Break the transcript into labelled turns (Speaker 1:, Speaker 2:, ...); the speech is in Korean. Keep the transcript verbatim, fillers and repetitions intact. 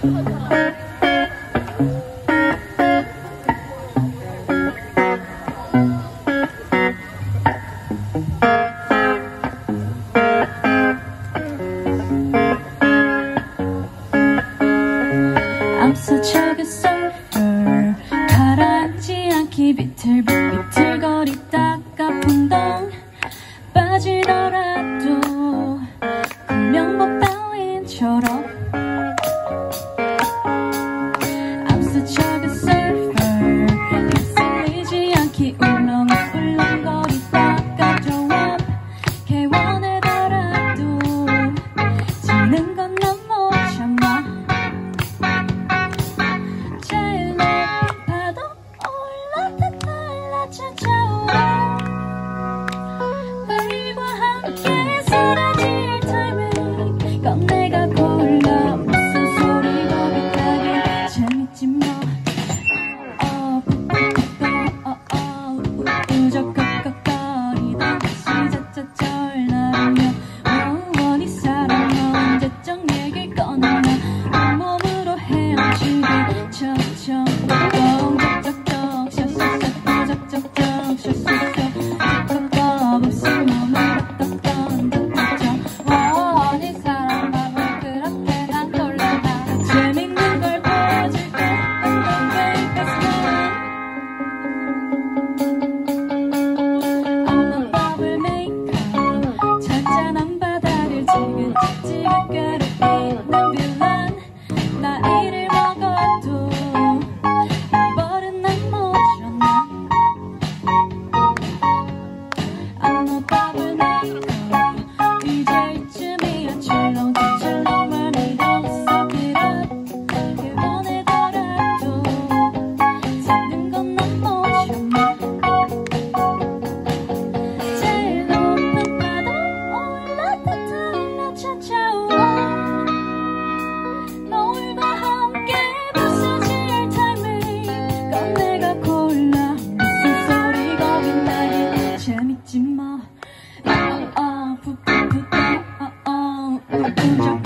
Speaker 1: I'm such a good surfer. 가라앉지 않기 비틀비틀거리다가 풍덩 빠지더라도 구명복 따윈처럼 I'm such a good surfer. 휩쓸리지 않기 울렁울렁거리다가 조업 개원해더라도 지는 건 넌 못 참아. 찾아와 너희와 함께 사라질 타이밍 건 내가 골라 무슨 소리 거기까지 재밌지 뭐 어 푹푹푹 어어 우적거리다 시자자 절나르며 원이 사람 언제적 얘길 꺼내나 온몸으로 헤엄치고 척척 쩍쩍쩍 샤샤샤 쩍쩍쩍 샤샤샤 쩍쩍 없음 몸으로 떡떡 쩍쩍 원이 사람 마음을 그렇게 난 놀란다. 재밌는 걸 보여줄게 I'm the biggest one. I'm a bubble maker. 잔잔한 바다를 지긋지긋 괴롭히는 빌런. 나이를 먹어도 이 버릇 난 못 줬나. I'm a bubble maker. 이제 이쯤이야 출렁출렁 많이 suck it up. 개원해더라도 잡는 건 난 못 참아. 제일 높은 파도 올라타타라 찾아와 너희와 함께 부서질 타이밍 건 내가 골라 무슨 소리 거긴 나기 재밌지 뭐 어어 푸푸푸 어어 우적